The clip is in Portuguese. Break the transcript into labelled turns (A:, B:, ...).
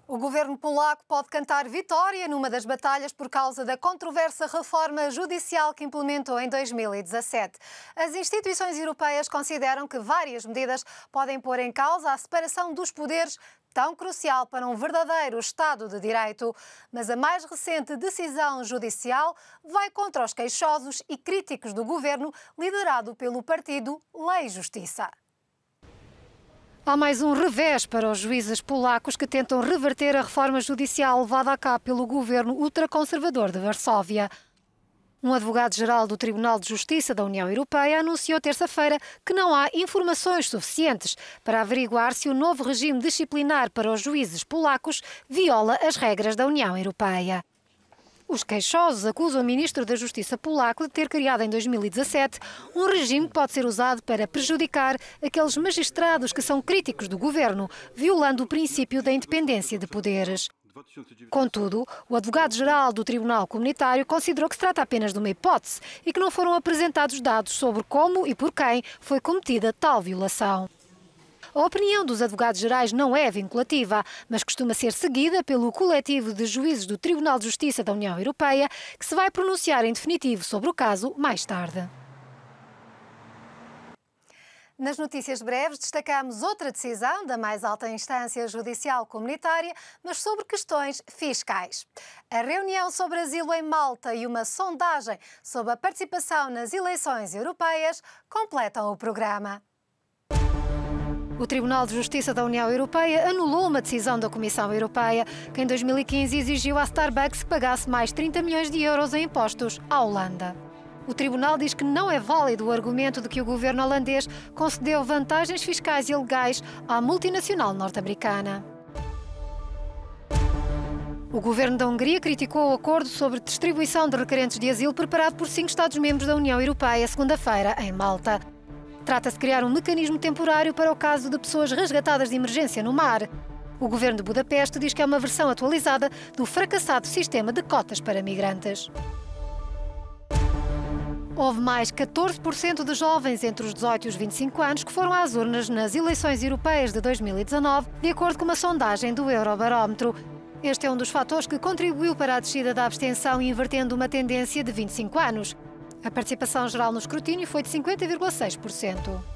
A: O governo polaco pode cantar vitória numa das batalhas por causa da controversa reforma judicial que implementou em 2017. As instituições europeias consideram que várias medidas podem pôr em causa a separação dos poderes, tão crucial para um verdadeiro Estado de Direito. Mas a mais recente decisão judicial vai contra os queixosos e críticos do governo liderado pelo partido Lei e Justiça. Há mais um revés para os juízes polacos que tentam reverter a reforma judicial levada a cabo pelo governo ultraconservador de Varsóvia. Um advogado-geral do Tribunal de Justiça da União Europeia anunciou terça-feira que não há informações suficientes para averiguar se o novo regime disciplinar para os juízes polacos viola as regras da União Europeia. Os queixosos acusam o ministro da Justiça polaco de ter criado em 2017 um regime que pode ser usado para prejudicar aqueles magistrados que são críticos do governo, violando o princípio da independência de poderes. Contudo, o advogado-geral do Tribunal Comunitário considerou que se trata apenas de uma hipótese e que não foram apresentados dados sobre como e por quem foi cometida tal violação. A opinião dos advogados-gerais não é vinculativa, mas costuma ser seguida pelo coletivo de juízes do Tribunal de Justiça da União Europeia, que se vai pronunciar em definitivo sobre o caso mais tarde. Nas notícias breves, destacamos outra decisão da mais alta instância judicial comunitária, mas sobre questões fiscais. A reunião sobre asilo em Malta e uma sondagem sobre a participação nas eleições europeias completam o programa. O Tribunal de Justiça da União Europeia anulou uma decisão da Comissão Europeia que em 2015 exigiu à Starbucks que pagasse mais 30 milhões de euros em impostos à Holanda. O Tribunal diz que não é válido o argumento de que o governo holandês concedeu vantagens fiscais ilegais à multinacional norte-americana. O governo da Hungria criticou o acordo sobre distribuição de requerentes de asilo preparado por 5 Estados-membros da União Europeia segunda-feira em Malta. Trata-se de criar um mecanismo temporário para o caso de pessoas resgatadas de emergência no mar. O governo de Budapeste diz que é uma versão atualizada do fracassado sistema de cotas para migrantes. Houve mais 14% de jovens entre os 18 e os 25 anos que foram às urnas nas eleições europeias de 2019, de acordo com uma sondagem do Eurobarómetro. Este é um dos fatores que contribuiu para a descida da abstenção, invertendo uma tendência de 25 anos. A participação geral no escrutínio foi de 50,6%.